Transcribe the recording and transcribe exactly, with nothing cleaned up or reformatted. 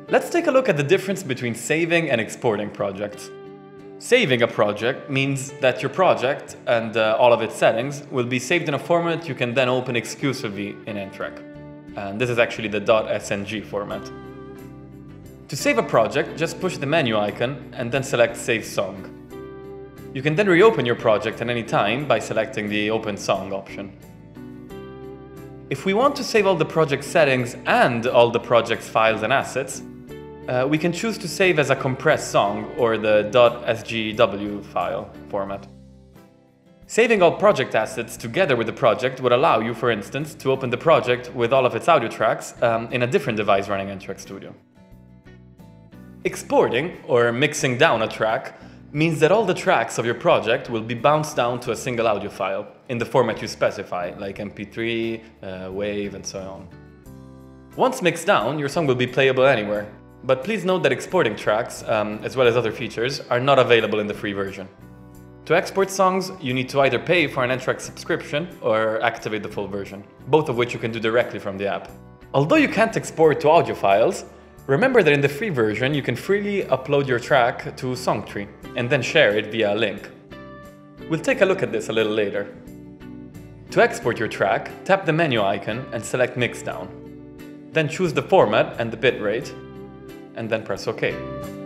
Let's take a look at the difference between saving and exporting projects. Saving a project means that your project and uh, all of its settings will be saved in a format you can then open exclusively in N-Track. And this is actually the .sng format. To save a project, just push the menu icon and then select Save Song. You can then reopen your project at any time by selecting the Open Song option. If we want to save all the project settings and all the project's files and assets, uh, we can choose to save as a compressed song or the .sgw file format. Saving all project assets together with the project would allow you, for instance, to open the project with all of its audio tracks um, in a different device running N-Track Studio. Exporting, or mixing down a track, means that all the tracks of your project will be bounced down to a single audio file in the format you specify, like M P three, uh, WAV, and so on. Once mixed down, your song will be playable anywhere, but please note that exporting tracks, um, as well as other features, are not available in the free version. To export songs, you need to either pay for an N-Track subscription or activate the full version, both of which you can do directly from the app. Although you can't export to audio files, remember that in the free version you can freely upload your track to Songtree and then share it via a link. We'll take a look at this a little later. To export your track, tap the menu icon and select Mix Down. Then choose the format and the bitrate, and then press OK.